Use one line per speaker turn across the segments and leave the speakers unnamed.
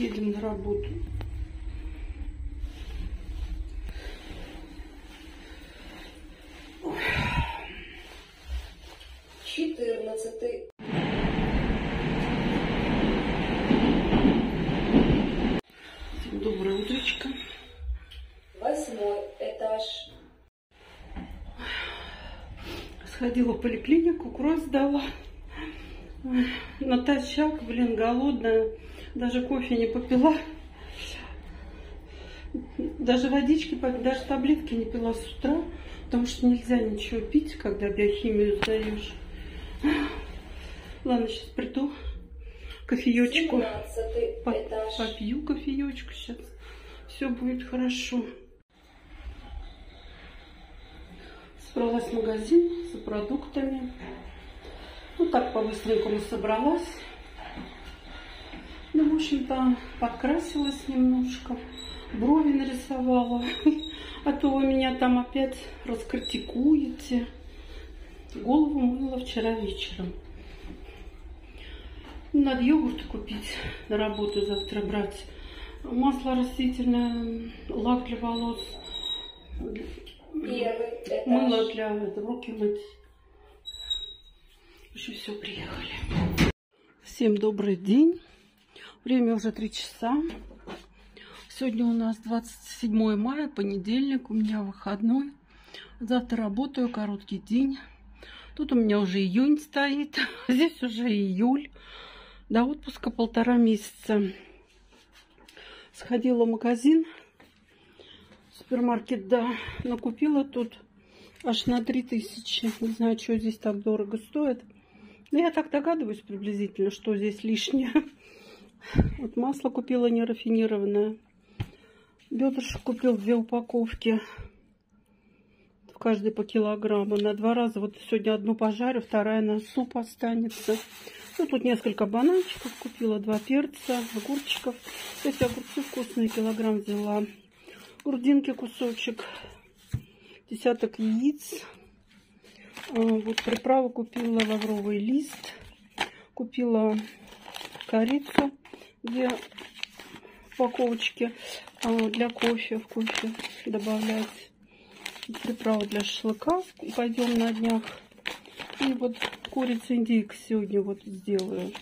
Едем на работу. Ой. 14-й. Всем доброе утречко.
8-й этаж.
Сходила в поликлинику, кровь сдала. Натощак, блин, голодная. Даже кофе не попила. Даже водички, даже таблетки не пила с утра. Потому что нельзя ничего пить, когда биохимию сдаешь. Ладно, сейчас приду. Кофеечку.
17-й этаж.
Попью кофеечку сейчас. Все будет хорошо. Собралась в магазин за продуктами. Ну так по-быстренькому собралась. Ну, в общем-то, подкрасилась немножко. Брови нарисовала. А то вы меня там опять раскритикуете. Голову мыла вчера вечером. Надо йогурт купить, на работу завтра брать. Масло растительное, лак для волос.
Первый этаж.
Мыло для руки мыть. В общем, все, приехали. Всем добрый день. Время уже 3 часа. Сегодня у нас 27 мая, понедельник. У меня выходной. Завтра работаю, короткий день. Тут у меня уже июнь стоит. Здесь уже июль. До отпуска 1,5 месяца. Сходила в магазин. Супермаркет, да. Накупила тут аж на 3000. Не знаю, что здесь так дорого стоит. Но я так догадываюсь приблизительно, что здесь лишнее. Вот масло купила нерафинированное. Бедрышек купил 2 упаковки. В каждой по килограмму. На 2 раза. Вот сегодня одну пожарю, вторая на суп останется. Ну, тут несколько бананчиков купила, 2 перца, огурчиков. Эти огурцы вкусные, килограмм взяла. Грудинки кусочек. Десяток яиц. Вот приправу купила, лавровый лист. Купила корицу, 2 упаковочки для кофе. В кофе добавлять. Приправу для шашлыка. Пойдем на днях. И вот курица индейка сегодня вот сделаю.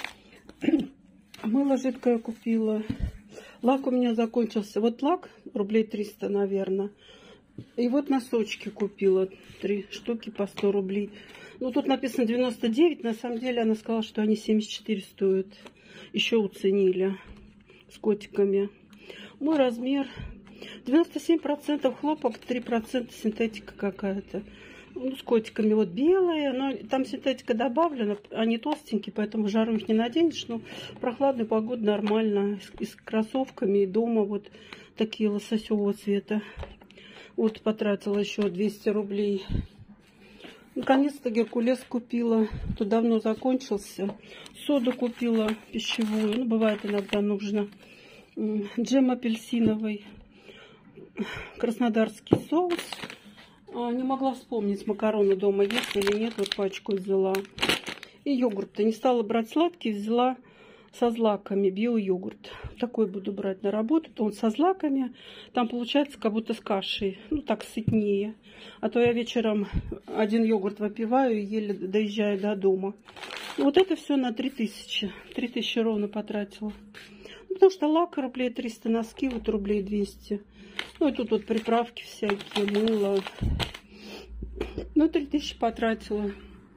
Мыло жидкое купила. Лак у меня закончился. Вот лак рублей 300, наверное. И вот носочки купила. 3 штуки по 100 рублей. Ну, тут написано 99. На самом деле она сказала, что они 74 стоят. Еще уценили. С котиками. Мой размер 97% хлопок, 3% синтетика какая-то. Ну, с котиками вот белые, но там синтетика добавлена, они толстенькие, поэтому в жару их не наденешь, но в прохладную погоду нормально, и с кроссовками, и дома вот такие лососевого цвета. Вот потратила еще 200 рублей. Наконец-то геркулес купила, то давно закончился. Соду купила пищевую, ну, бывает иногда нужно. Джем апельсиновый, краснодарский соус. Не могла вспомнить, макароны дома есть или нет. Вот пачку взяла. И йогурт. Не стала брать сладкий, взяла со злаками. Био-йогурт. Такой буду брать на работу. То он со злаками. Там получается как будто с кашей. Ну так сытнее. А то я вечером 1 йогурт выпиваю и еле доезжаю до дома. Вот это все на 3000. 3000 ровно потратила. Потому что лак рублей 300, носки вот рублей 200. Ну и тут вот приправки всякие, мыло. Ну, 3000 потратила.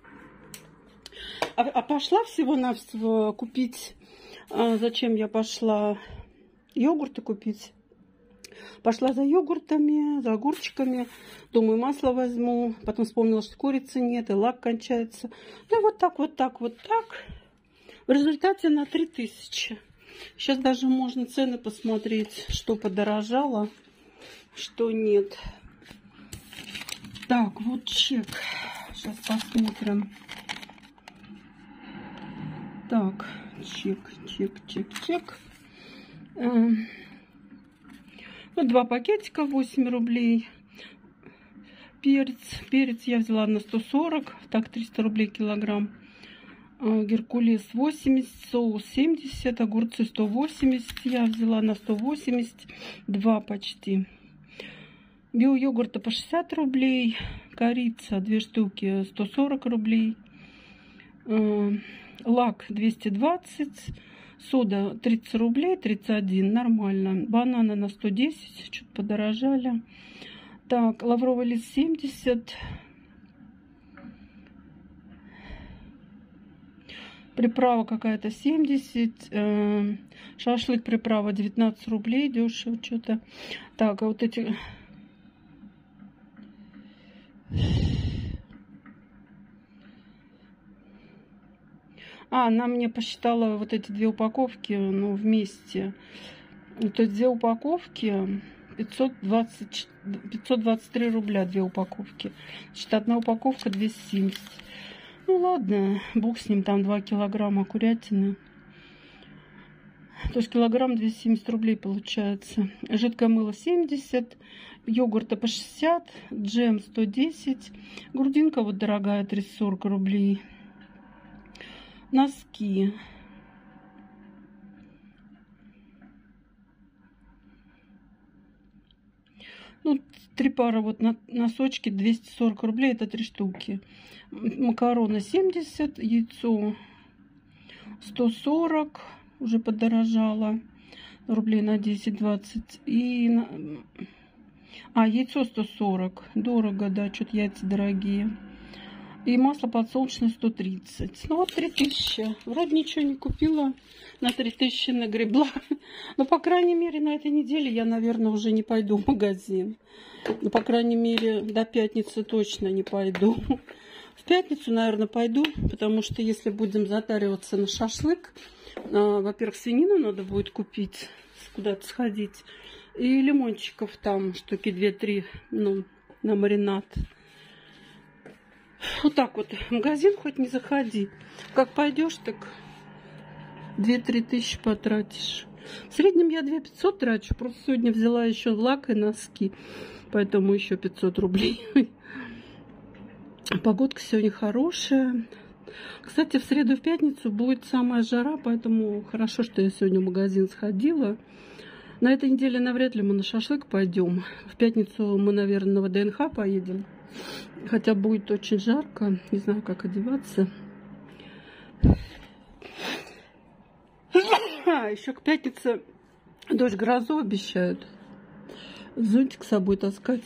А пошла всего-навсего купить. Зачем я пошла? Йогурты купить. Пошла за йогуртами, за огурчиками. Думаю, масло возьму. Потом вспомнила, что курицы нет, и лак кончается. Ну, вот так, вот так, вот так. В результате на 3000. Сейчас даже можно цены посмотреть, что подорожало, что нет. Так, вот чек. Сейчас посмотрим. Так, чек. Вот 2 пакетика, 8 рублей. Перец я взяла на 140, так 300 рублей килограмм. Геркулес 80, соус 70, огурцы 180 я взяла на 182 почти. Био-йогурта по 60 рублей, корица 2 штуки 140 рублей, лак 220, сода 30 рублей, 31, нормально. Бананы на 110, что-то подорожали. Так, лавровый лист 70. Приправа какая-то 70. Шашлык приправа 19 рублей, дешево что-то. Так, а вот эти... Она мне посчитала вот эти две упаковки, ну, вместе. То есть две упаковки 523 рубля, две упаковки. Значит, одна упаковка 270. Ну ладно, бог с ним, там 2 килограмма курятины. То есть килограмм 270 рублей получается. Жидкое мыло 70, йогурта по 60, джем 110. Грудинка вот дорогая, 340 рублей. Носки. Ну, 3 пары вот носочки 240 рублей, это 3 штуки. Макароны 70, яйцо 140, уже подорожало, рублей на 10-20. И яйцо 140, дорого, да, что-то яйца дорогие. И масло подсолнечное 130. Ну вот 3000. Вроде ничего не купила, на 3000 нагребла. Но, по крайней мере, на этой неделе я, наверное, уже не пойду в магазин. Ну, по крайней мере, до пятницы точно не пойду. В пятницу, наверное, пойду, потому что если будем затариваться на шашлык, во-первых, свинину надо будет купить, куда-то сходить. И лимончиков там штуки 2-3, ну, на маринад. Вот так вот. В магазин хоть не заходи. Как пойдешь, так 2-3 тысячи потратишь. В среднем я 2500 трачу. Просто сегодня взяла еще лак и носки. Поэтому еще 500 рублей. Погодка сегодня хорошая. Кстати, в среду и в пятницу будет самая жара. Поэтому хорошо, что я сегодня в магазин сходила. На этой неделе навряд ли мы на шашлык пойдем. В пятницу мы, наверное, на ВДНХ поедем. Хотя будет очень жарко. Не знаю, как одеваться. Еще к пятнице дождь, грозу обещают. Зонтик с собой таскать.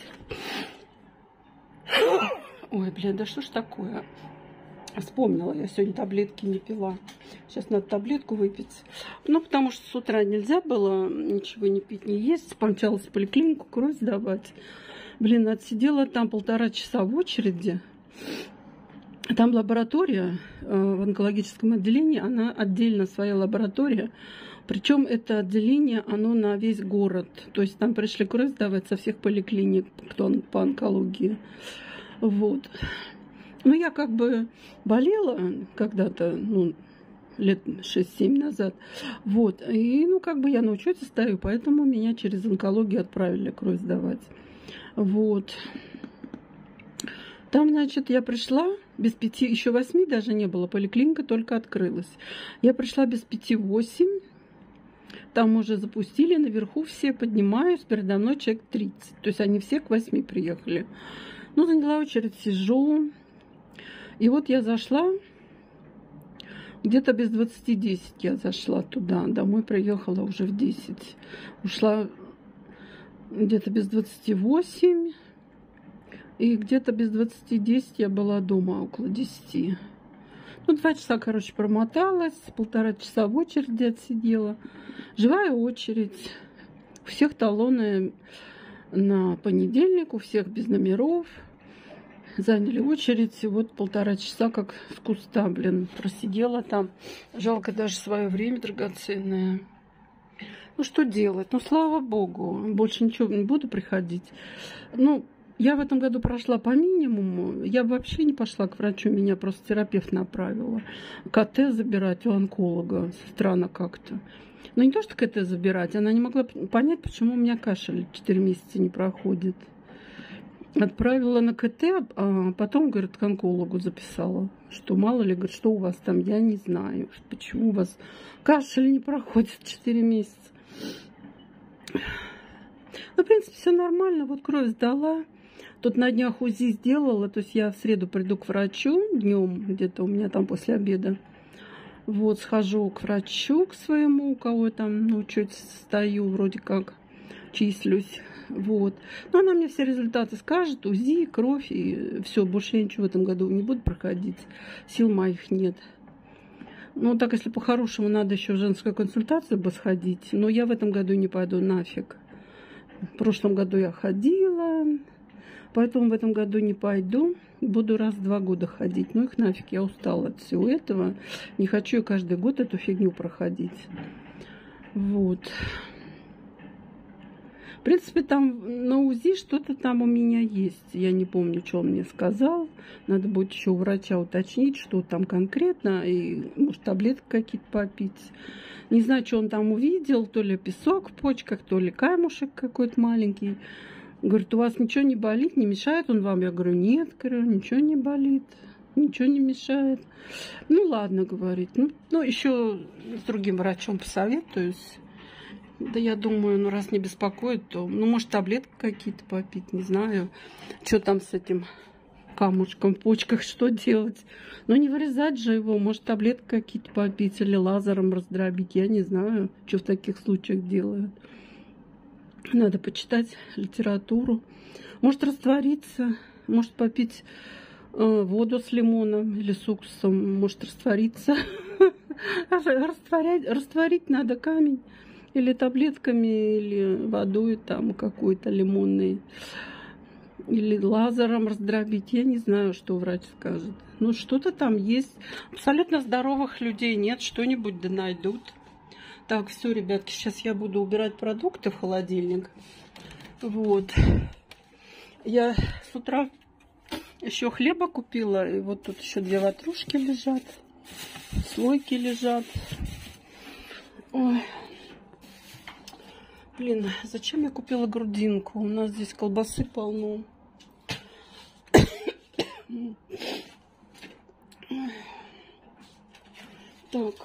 Ой, блин, да что ж такое? Вспомнила, я сегодня таблетки не пила. Сейчас надо таблетку выпить. Ну, потому что с утра нельзя было ничего не пить, не есть. Помчалась в поликлинику кровь сдавать. Блин, отсидела там 1,5 часа в очереди. Там лаборатория в онкологическом отделении. Она отдельно своя лаборатория. Причем это отделение, оно на весь город. То есть там пришли кровь сдавать со всех поликлиник, кто по онкологии. Вот. Ну, я как бы болела когда-то, ну, лет 6-7 назад. Вот. И, ну, как бы я на учете стою, поэтому меня через онкологию отправили кровь сдавать. Вот. Там, значит, я пришла без 5, еще 8 даже не было, поликлиника только открылась. Я пришла без 5-8. Там уже запустили, наверху все поднимаюсь, передо мной человек 30. То есть они все к 8 приехали. Ну, заняла очередь, сижу. И вот я зашла, где-то без 20-10 я зашла туда. Домой приехала уже в 10. Ушла где-то без 28. И где-то без 20-10 я была дома, около 10. Ну, 2 часа, короче, промоталась. 1,5 часа в очереди отсидела. Живая очередь. У всех талоны на понедельник, у всех без номеров. Заняли очередь. И вот 1,5 часа, как с куста, блин, просидела там. Жалко даже свое время драгоценное. Ну, что делать? Ну, слава богу. Больше ничего не буду приходить. Ну, я в этом году прошла по минимуму. Я вообще не пошла к врачу. Меня просто терапевт направила. КТ забирать у онколога. Странно как-то. Но не то, что КТ забирать. Она не могла понять, почему у меня кашель 4 месяца не проходит. Отправила на КТ, а потом, говорит, к онкологу записала. Что мало ли, говорит, что у вас там, я не знаю. Почему у вас кашель не проходит 4 месяца. Ну, в принципе, все нормально. Вот кровь сдала. Тут на днях УЗИ сделала. То есть я в среду приду к врачу днем, где-то у меня там после обеда. Вот, схожу к врачу, к своему, у кого там, ну, чуть стою, вроде как числюсь. Вот. Но она мне все результаты скажет, УЗИ, кровь, и все, больше я ничего в этом году не буду проходить. Сил моих нет. Ну, так, если по-хорошему, надо еще в женскую консультацию бы сходить. Но я в этом году не пойду нафиг. В прошлом году я ходила, поэтому в этом году не пойду. Буду раз в 2 года ходить. Ну, их нафиг, я устала от всего этого. Не хочу я каждый год эту фигню проходить. Вот. В принципе, там на УЗИ что-то там у меня есть. Я не помню, что он мне сказал. Надо будет еще у врача уточнить, что там конкретно. И, может, таблетки какие-то попить. Не знаю, что он там увидел. То ли песок в почках, то ли камушек какой-то маленький. Говорит, у вас ничего не болит, не мешает он вам? Я говорю, нет, говорю, ничего не болит, ничего не мешает. Ну, ладно, говорит. Ну, еще с другим врачом посоветуюсь. Да я думаю, ну раз не беспокоит, то, ну, может, таблетки какие-то попить, не знаю. Что там с этим камушком в почках, что делать? Ну, не вырезать же его, может, таблетки какие-то попить или лазером раздробить, я не знаю, что в таких случаях делают. Надо почитать литературу. Может, раствориться, может, попить воду с лимоном или с уксусом, может, раствориться. Растворить надо камень. Или таблетками, или водой там какой-то лимонной. Или лазером раздробить. Я не знаю, что врач скажет. Ну, что-то там есть. Абсолютно здоровых людей нет. Что-нибудь да найдут. Так, все, ребятки, сейчас я буду убирать продукты в холодильник. Вот. Я с утра еще хлеба купила. И вот тут еще 2 ватрушки лежат. Слойки лежат. Ой. Блин, зачем я купила грудинку? У нас здесь колбасы полно. Так.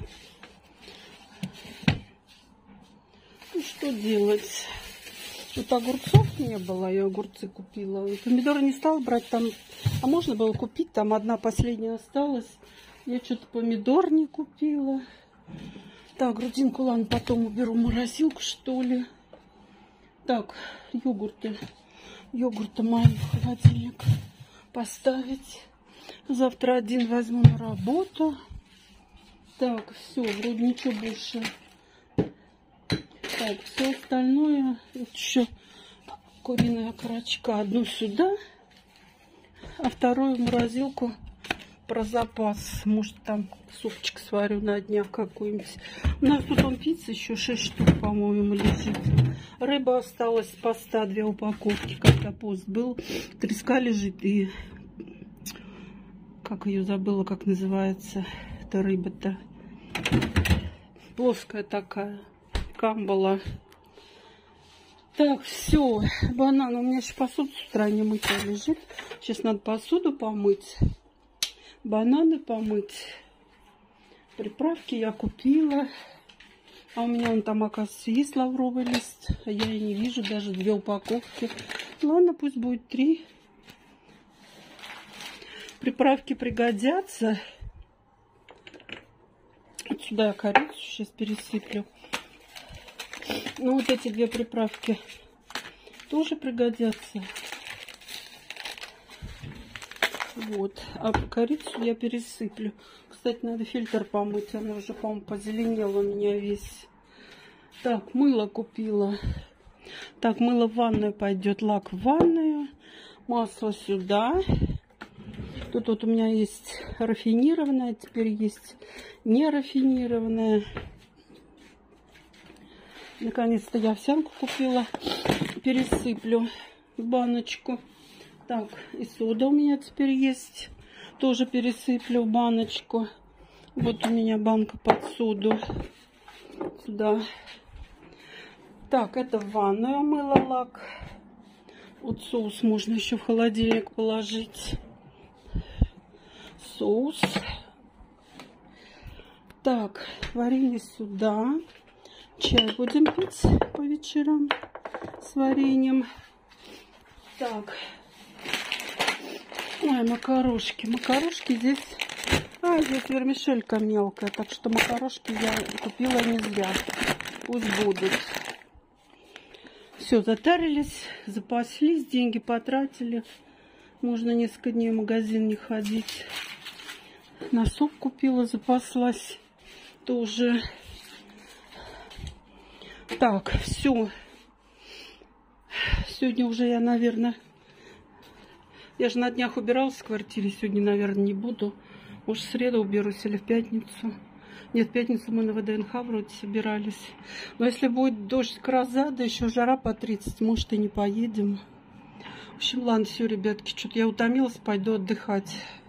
Ну, что делать? Тут огурцов не было, я огурцы купила. И помидоры не стала брать там. А можно было купить, там одна последняя осталась. Я что-то помидор не купила. Так, грудинку, ладно, потом уберу в морозилку, что ли. Так, йогурты. Йогурты мои в холодильник поставить. Завтра один возьму на работу. Так, все, вроде ничего больше. Так, все остальное. Вот еще куриная окорочка. Одну сюда, а вторую в морозилку про запас. Может, там супчик сварю на днях какой-нибудь. У нас тут он пицца еще 6 штук, по-моему, лежит. Рыба осталась с поста 2 упаковки, когда пост был. Треска лежит и... Как ее забыла, как называется эта рыба-то. Плоская такая. Камбала. Так, все. Банан. У меня еще посуда с утра не мытая лежит. Сейчас надо посуду помыть. Бананы помыть. Приправки я купила. А у меня он там, оказывается, есть лавровый лист. А я и не вижу, даже 2 упаковки. Ладно, пусть будет 3. Приправки пригодятся. Вот сюда я корицу сейчас пересыплю. Ну, вот эти 2 приправки тоже пригодятся. Вот. А корицу я пересыплю. Кстати, надо фильтр помыть. Она уже, по-моему, позеленела у меня весь. Так, мыло купила. Так, мыло в ванную пойдет. Лак в ванную. Масло сюда. Тут вот у меня есть рафинированное. Теперь есть нерафинированное. Наконец-то я овсянку купила. Пересыплю в баночку. Так, и сода у меня теперь есть. Тоже пересыплю в баночку. Вот у меня банка под соду. Сюда. Так, это в ванную мыло лак. Вот соус можно еще в холодильник положить. Соус. Так, варенье сюда. Чай будем пить по вечерам с вареньем. Так. Ой, макарошки. Макарошки здесь... здесь вермишелька мелкая. Так что макарошки я купила не зря. Пусть будут. Все, затарились, запаслись, деньги потратили. Можно несколько дней в магазин не ходить. На суп купила, запаслась тоже. Так, все. Сегодня уже я, наверное... Я же на днях убиралась в квартире. Сегодня, наверное, не буду. Может, в среду уберусь или в пятницу. Нет, в пятницу мы на ВДНХ вроде собирались. Но если будет дождь, гроза, да еще жара по 30, может, и не поедем. В общем, ладно, все, ребятки, что-то я утомилась, пойду отдыхать.